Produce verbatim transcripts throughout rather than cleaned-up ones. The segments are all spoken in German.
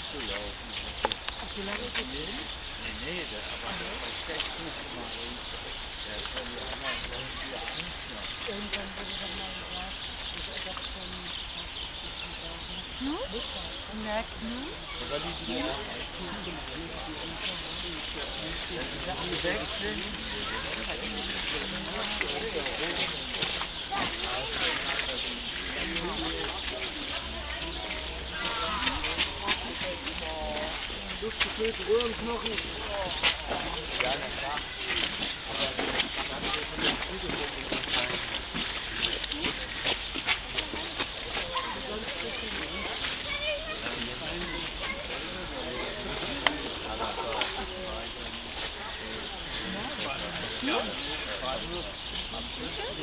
laufen. Ach, wie lange ist das hin? Nee, nee, der, aber der war schlecht hochgemacht. Der ist von die anderen irgendwie Angst noch. Irgendwann wurde doch mal gesagt, das Ersatz von, Knut? Na, Knut? Weil die die ja wenn die weg sind, Luftgefüllte Röhrenknochen. ja, na klar. Aber dann haben wir von der Flügelwunde gefallen. Ja, war nur am fünfzehnten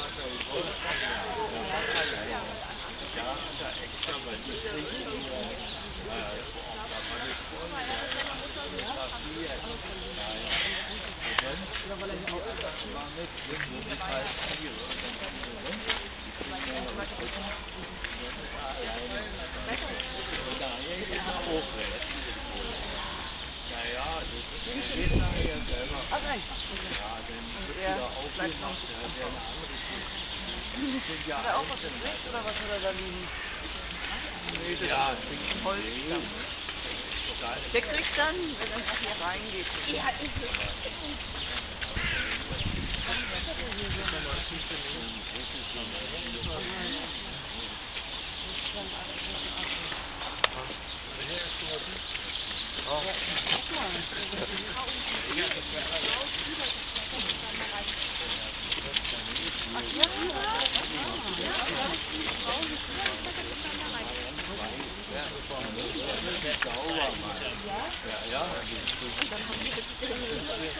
Ja, da extra, weil die kriegen nur, äh, da war das vorher fotografiert. Ja, ja. Und sonst sind die anderen immer mit, wo die halt Tiere und dann kriegen wir rum. Die kriegen ja noch was mit. Und dann ist er alleine. Und da geht er hoch. Naja, das geht nachher selber. Ach, echt? Ja, dann wird wieder aufgemacht, der hat ja eine andere Tür. Hat er auch was im Gesicht oder was hat er da liegen? Nee, das ja, ist Holz. Der kriegt dann, wenn er hier reingeht. Ja, ist es. Oh. Ja, ja.